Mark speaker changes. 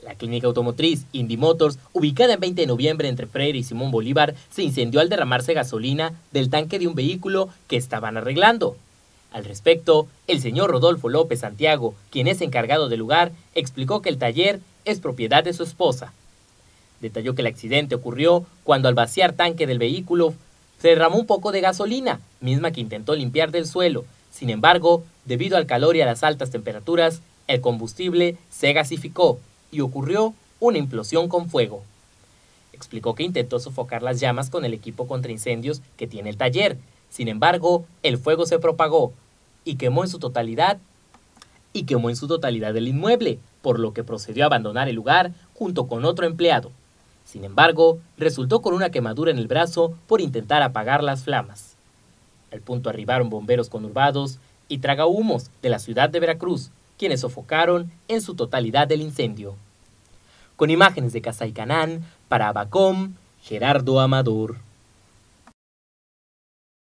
Speaker 1: La clínica automotriz Indy Motors, ubicada en 20 de noviembre entre Freire y Simón Bolívar, se incendió al derramarse gasolina del tanque de un vehículo que estaban arreglando. Al respecto, el señor Rodolfo López Santiago, quien es encargado del lugar, explicó que el taller es propiedad de su esposa. Detalló que el accidente ocurrió cuando al vaciar tanque del vehículo se derramó un poco de gasolina, misma que intentó limpiar del suelo. Sin embargo, debido al calor y a las altas temperaturas, el combustible se gasificó y ocurrió una implosión con fuego. Explicó que intentó sofocar las llamas con el equipo contra incendios que tiene el taller. Sin embargo, el fuego se propagó y quemó en su totalidad el inmueble, por lo que procedió a abandonar el lugar junto con otro empleado. Sin embargo, resultó con una quemadura en el brazo por intentar apagar las flamas. Al punto arribaron bomberos conurbados y tragahumos de la ciudad de Veracruz, quienes sofocaron en su totalidad el incendio. Con imágenes de Casaycanán, para Abacom, Gerardo Amador.